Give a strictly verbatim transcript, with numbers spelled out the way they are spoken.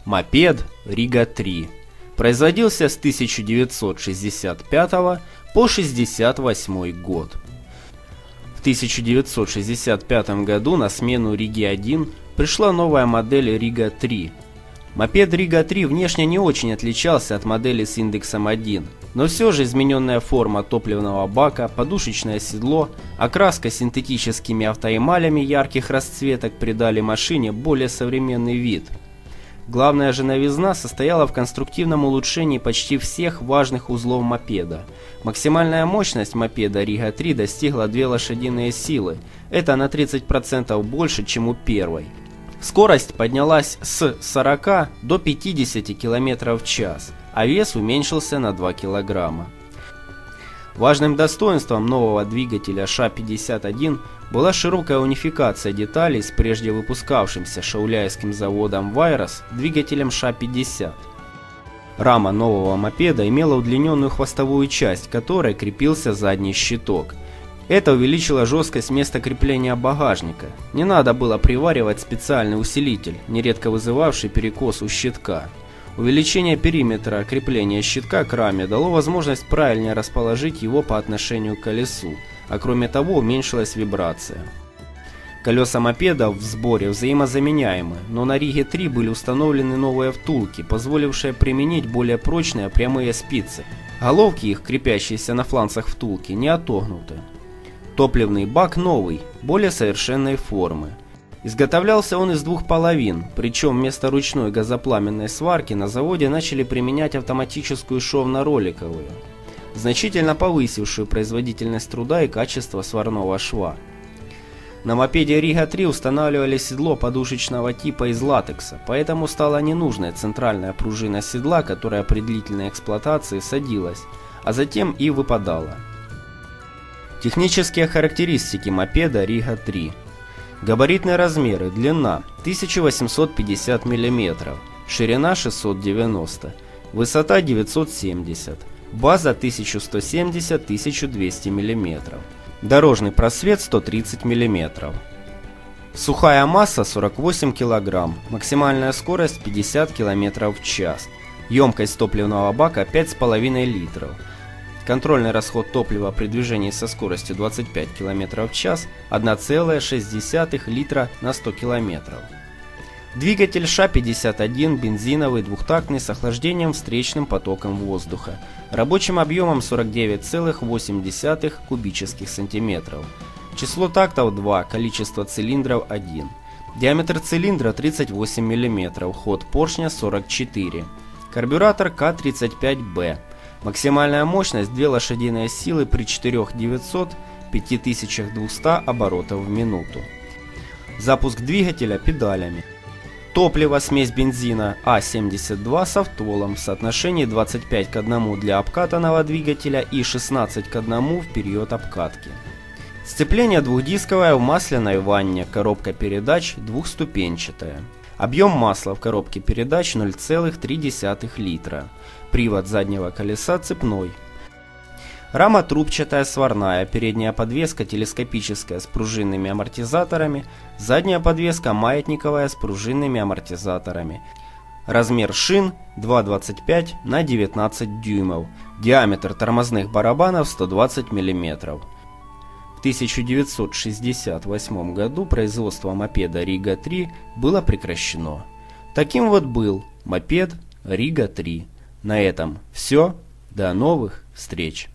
Мопед Рига три. Производился с тысяча девятьсот шестьдесят пятого по шестьдесят восьмой год. В тысяча девятьсот шестьдесят пятом году на смену Риге один пришла новая модель Рига три. Мопед Рига три внешне не очень отличался от модели с индексом один, но все же измененная форма топливного бака, подушечное седло, окраска синтетическими автоэмалями ярких расцветок придали машине более современный вид. Главная же новизна состояла в конструктивном улучшении почти всех важных узлов мопеда. Максимальная мощность мопеда Рига три достигла две лошадиные силы, это на тридцать процентов больше, чем у первой. Скорость поднялась с сорока до пятидесяти километров в час, а вес уменьшился на два килограмма. Важным достоинством нового двигателя Ш пятьдесят один была широкая унификация деталей с прежде выпускавшимся шауляйским заводом Вайрос двигателем Ш пятьдесят. Рама нового мопеда имела удлиненную хвостовую часть, к которой крепился задний щиток. Это увеличило жесткость места крепления багажника. Не надо было приваривать специальный усилитель, нередко вызывавший перекос у щитка. Увеличение периметра крепления щитка к раме дало возможность правильнее расположить его по отношению к колесу, а кроме того уменьшилась вибрация. Колеса мопеда в сборе взаимозаменяемы, но на Риге три были установлены новые втулки, позволившие применить более прочные прямые спицы. Головки их, крепящиеся на фланцах втулки, не отогнуты. Топливный бак новый, более совершенной формы. Изготовлялся он из двух половин, причем вместо ручной газопламенной сварки на заводе начали применять автоматическую шовно-роликовую, значительно повысившую производительность труда и качество сварного шва. На мопеде Рига три устанавливали седло подушечного типа из латекса, поэтому стала ненужной центральная пружина седла, которая при длительной эксплуатации садилась, а затем и выпадала. Технические характеристики мопеда Рига три. Габаритные размеры: длина тысяча восемьсот пятьдесят миллиметров, ширина шестьсот девяносто, высота девятьсот семьдесят, база тысяча сто семьдесят — тысяча двести миллиметров, дорожный просвет сто тридцать миллиметров. Сухая масса сорок восемь килограмм, максимальная скорость пятьдесят километров в час, емкость топливного бака пять с половиной литров. Контрольный расход топлива при движении со скоростью двадцать пять километров в час одна целая шесть десятых литра на сто километров. Двигатель Ш пятьдесят один бензиновый двухтактный с охлаждением встречным потоком воздуха, рабочим объемом сорок девять целых восемь десятых кубических сантиметров. Число тактов два, количество цилиндров один. Диаметр цилиндра тридцать восемь миллиметров, ход поршня сорок четыре. Карбюратор К тридцать пять Б. Максимальная мощность две лошадиные силы при четырёх тысячах девятисот — пяти тысячах двухстах оборотов в минуту. Запуск двигателя педалями. Топливо смесь бензина А семьдесят два с автолом в соотношении двадцать пять к одному для обкатанного двигателя и шестнадцать к одному в период обкатки. Сцепление двухдисковое в масляной ванне, коробка передач двухступенчатая. Объем масла в коробке передач ноль целых три десятых литра. Привод заднего колеса цепной. Рама трубчатая сварная, передняя подвеска телескопическая с пружинными амортизаторами, задняя подвеска маятниковая с пружинными амортизаторами. Размер шин два двадцать пять на девятнадцать дюймов, диаметр тормозных барабанов сто двадцать миллиметров. В тысяча девятьсот шестьдесят восьмом году производство мопеда Рига три было прекращено. Таким вот был мопед Рига три. На этом все. До новых встреч!